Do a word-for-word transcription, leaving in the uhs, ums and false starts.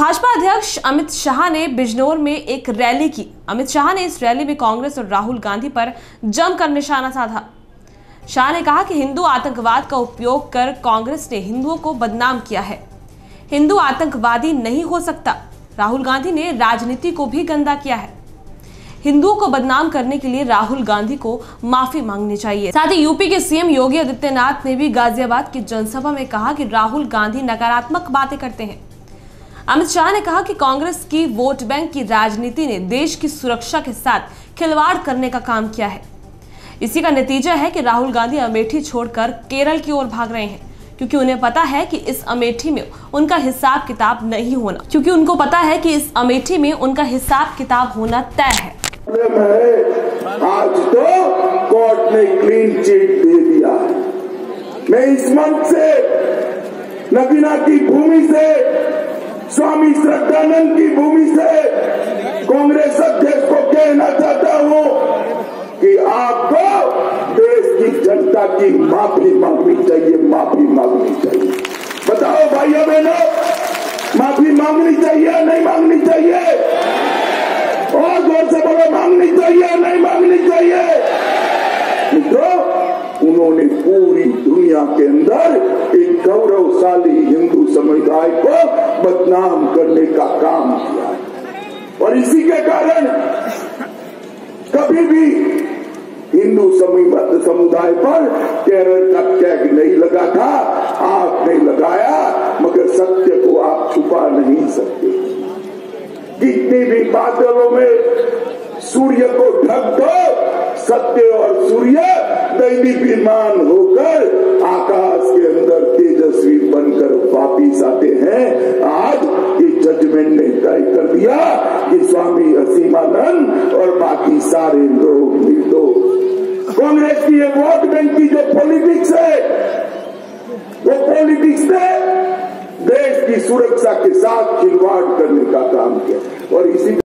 भाजपा अध्यक्ष अमित शाह ने बिजनौर में एक रैली की। अमित शाह ने इस रैली में कांग्रेस और राहुल गांधी पर जमकर निशाना साधा। शाह ने कहा कि हिंदू आतंकवाद का उपयोग कर कांग्रेस ने हिंदुओं को बदनाम किया है। हिंदू आतंकवादी नहीं हो सकता। राहुल गांधी ने राजनीति को भी गंदा किया है। हिंदुओं को बदनाम करने के लिए राहुल गांधी को माफी मांगनी चाहिए। साथ ही यूपी के सीएम योगी आदित्यनाथ ने भी गाजियाबाद की जनसभा में कहा कि राहुल गांधी नकारात्मक बातें करते हैं। अमित शाह ने कहा कि कांग्रेस की वोट बैंक की राजनीति ने देश की सुरक्षा के साथ खिलवाड़ करने का काम किया है। इसी का नतीजा है कि राहुल गांधी अमेठी छोड़कर केरल की ओर भाग रहे हैं, क्योंकि उन्हें पता है कि इस अमेठी में उनका हिसाब किताब नहीं होना क्योंकि उनको पता है कि इस अमेठी में उनका हिसाब किताब होना तय है। आज तो कोर्ट ने क्लीन चिट दे दिया। मैं इस मंच से नगीना की भूमि से, स्वामी श्रद्धानंद की भूमि से कांग्रेस अध्यक्ष को कहना चाहता हूं कि आपको देश की जनता की माफी मांगनी चाहिए, माफी मांगनी चाहिए। बताओ भाइयों बहनों, माफी मांगनी चाहिए या नहीं मांगनी चाहिए? और जोर से बोलो, मांगनी चाहिए या नहीं मांगनी चाहिए? मित्रों, उन्होंने पूरी दुनिया के अंदर एक गौरवशाली हिंदू समुदाय को बदनाम करने का काम किया और इसी के कारण कभी भी हिंदू समुदाय पर टेरर का टैग नहीं लगा था। आपने लगाया, मगर सत्य को आप छुपा नहीं सकते। कितनी भी बादलों में सूर्य को ढक दो, सत्य और सूर्य दैदीप्यमान होकर आकाश के अंदर तेजस्वी बनकर वापिस आते हैं। आज ये जजमेंट ने तय कर दिया कि स्वामी असीमानंद और बाकी सारे लोग निर्दोष। कांग्रेस की ये वोट बैंक की जो पॉलिटिक्स है, वो पॉलिटिक्स ने देश की सुरक्षा के साथ खिलवाड़ करने का काम किया और इसी